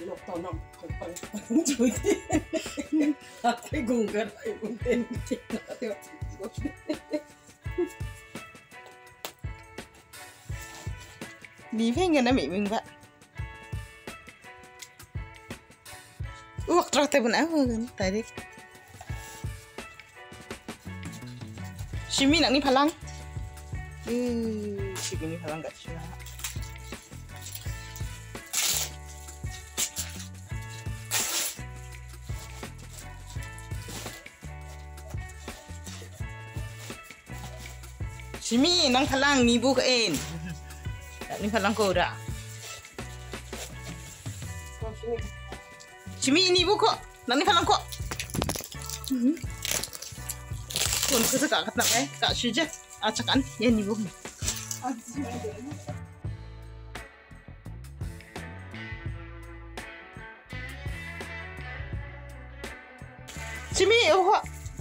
lộc tàu nằm bằng chuối cái gùng cái này gùng tên chị nó theo đi với người nó bị mình vậy uống trà bún áo hơn tại đi Shimi nak ni palang Shimi ni palang kat sini Shimi nang palang ni bu kain ni palang ko dah Shimi ni bu ko nang ni palang ko Kun kita kak kata kak suja acakan ya ni bu Shimi oh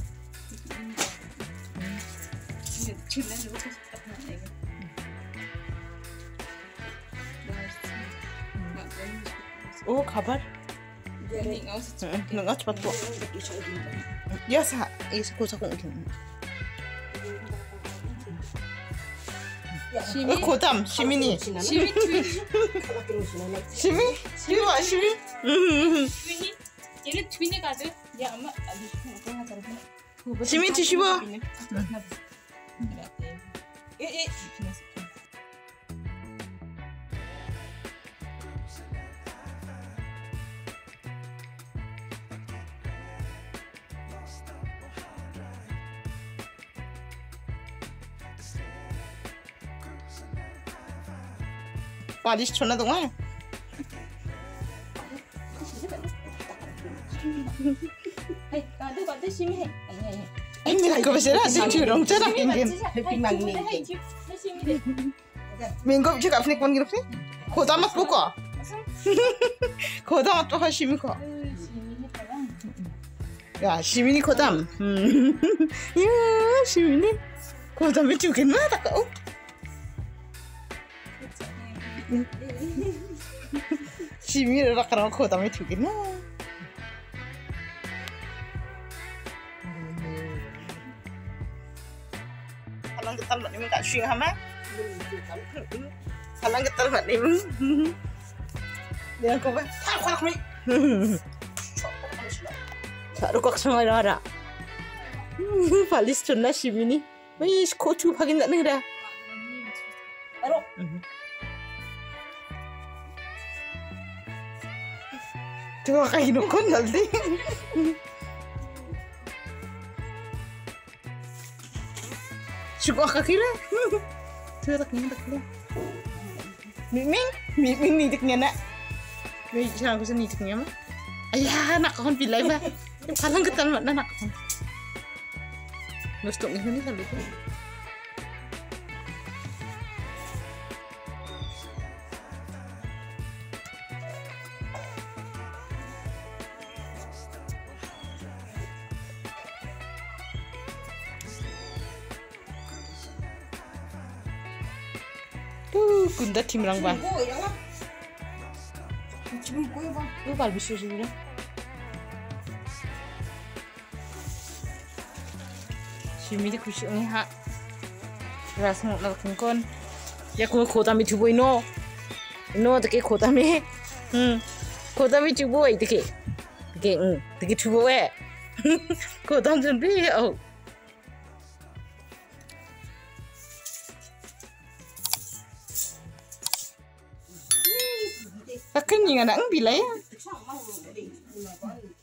Oh kabar nggak cepat kok ya sah aku mungkin kodam Shimi ni Shimi ini twinnya kado ya ama Shimi tiba Palis chona dong ah. Hey, kado Shimi hey. Ini nak kau bersih lah, curang cerah ingin. Minggu juga flik pun gitu sih. Kota mat buka. Kota mat buka Shimi kok. Ya Shimi ni kodam. Ya Shimi ni kodam itu kan mana kau? Shimi rak rak kodam itu kan. Halang getar mak ni tak sying hama. Halang getar mak ni. Dia kau bah. Tak ni. Tak rukak semua ada. Palis cuna Shimi ni. Wih, kocu pagi nak dah. Aro. Tu kayak gini kon nanti. Suka kira. Tu tak ni tak ni. Miming ni tak ni nak. Mimi jangan aku seni tak ni mah. Ayah nak kon pilih bah. Palang ketal mak nak kon. Nostok ni kalau tu. Gunda timrang bang. Lu bal bisu sini. Shimi di kusi ni ha. Ras mo nak kongkon. Ya kota mi tuboy no. No tak kota mi. Kota mi tuboy tak. Tak tuboy. Kota sendiri oh. Akan yang anak bilai ya.